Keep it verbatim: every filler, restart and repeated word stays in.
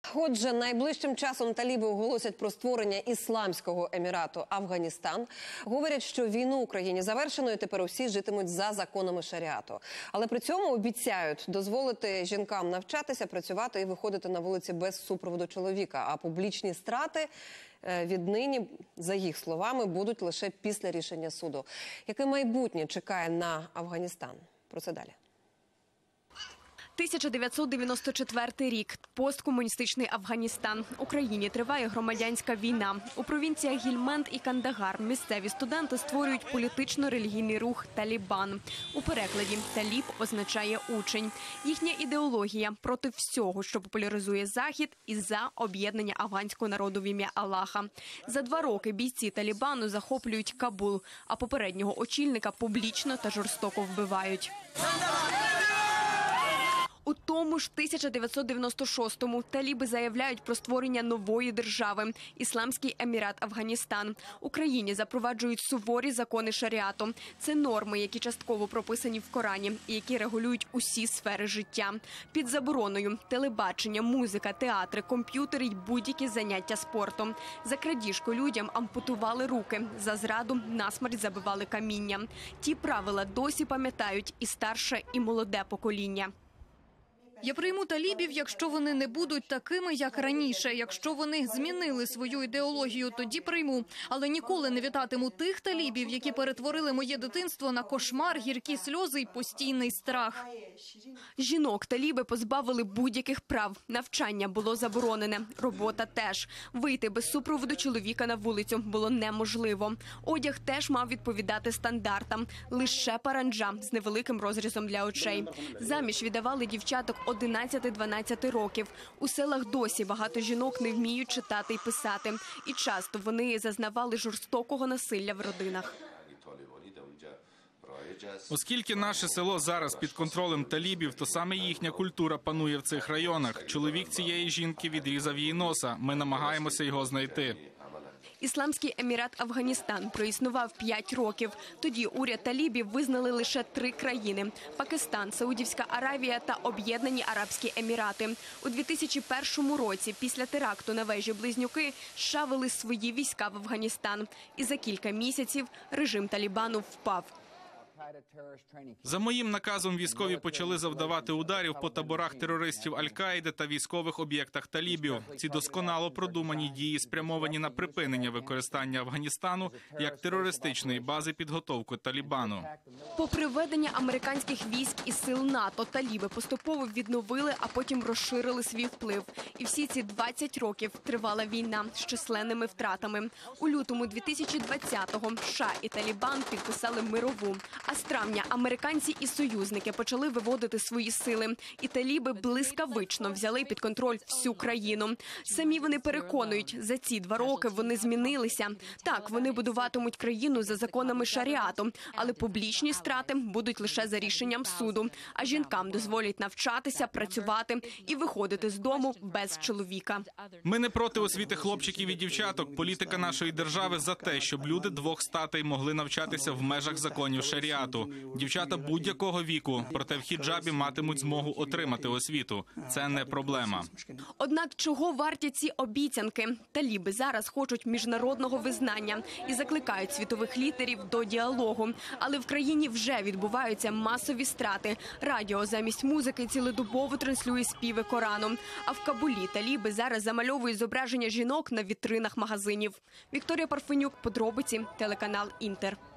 Отже, найближчим часом таліби оголосять про створення Ісламського Емірату Афганістан. Говорять, що війну Україні завершено і тепер усі житимуть за законами шаріату. Але при цьому обіцяють дозволити жінкам навчатися, працювати і виходити на вулиці без супроводу чоловіка. А публічні страти віднині, за їх словами, будуть лише після рішення суду. Яке майбутнє чекає на Афганістан? Про це далі. тисяча дев'ятсот дев'яносто четвертий рік. Посткомуністичний Афганістан. В Україні триває громадянська війна. У провінціях Гільманд і Кандагар місцеві студенти створюють політично-релігійний рух «Талібан». У перекладі «таліб» означає «учень». Їхня ідеологія – проти всього, що популяризує Захід, і за об'єднання афганського народу в ім'я Аллаха. За два роки бійці Талібану захоплюють Кабул, а попереднього очільника публічно та жорстоко вбивають. У тому ж тисяча дев'ятсот дев'яносто шостому таліби заявляють про створення нової держави – Ісламський Емірат Афганістан. Україні запроваджують суворі закони шаріату. Це норми, які частково прописані в Корані і які регулюють усі сфери життя. Під забороною – телебачення, музика, театри, комп'ютери й будь-які заняття спортом. За крадіжку людям ампутували руки, за зраду насмерть забивали каміння. Ті правила досі пам'ятають і старше, і молоде покоління. Я прийму талібів, якщо вони не будуть такими, як раніше. Якщо вони змінили свою ідеологію, тоді прийму. Але ніколи не вітатиму тих талібів, які перетворили моє дитинство на кошмар, гіркі сльози й постійний страх. Жінок таліби позбавили будь-яких прав. Навчання було заборонене. Робота теж. Вийти без супроводу чоловіка на вулицю було неможливо. Одяг теж мав відповідати стандартам. Лише паранджа з невеликим розрізом для очей. Заміж віддавали дівчаток одинадцяти-дванадцяти років. У селах досі багато жінок не вміють читати і писати. І часто вони зазнавали жорстокого насилля в родинах. Оскільки наше село зараз під контролем талібів, то саме їхня культура панує в цих районах. Чоловік цієї жінки відрізав їй носа. Ми намагаємося його знайти. Ісламський Емірат Афганістан проіснував п'ять років. Тоді уряд талібів визнали лише три країни – Пакистан, Саудівська Аравія та Об'єднані Арабські Емірати. У дві тисячі першому році, після теракту на вежі-близнюки, США вели свої війська в Афганістан. І за кілька місяців режим Талібану впав. За моїм наказом військові почали завдавати ударів по таборах терористів Аль-Каїди та військових об'єктах талібів. Ці досконало продумані дії спрямовані на припинення використання Афганістану як терористичної бази підготовки Талібану. Попри введення американських військ і сил НАТО, таліби поступово відновили, а потім розширили свій вплив. І всі ці двадцять років тривала війна з численними втратами. У лютому дві тисячі двадцятого США і Талібан підписали мирову. А з травня американці і союзники почали виводити свої сили. І таліби блискавично взяли під контроль всю країну. Самі вони переконують, за ці два роки вони змінилися. Так, вони будуватимуть країну за законами шаріату, але публічні страти будуть лише за рішенням суду. А жінкам дозволять навчатися, працювати і виходити з дому без чоловіка. Ми не проти освіти хлопчиків і дівчаток. Політика нашої держави за те, щоб люди двох статей могли навчатися в межах законів шаріату. Дівчата будь-якого віку, проте в хіджабі матимуть змогу отримати освіту. Це не проблема. Однак чого варті ці обіцянки? Таліби зараз хочуть міжнародного визнання і закликають світових лідерів до діалогу. Але в країні вже відбуваються масові страти. Радіо замість музики цілодобово транслює співи Корану. А в Кабулі таліби зараз замальовують зображення жінок на вітринах магазинів. Вікторія Парфенюк, подробиці, телеканал «Інтер».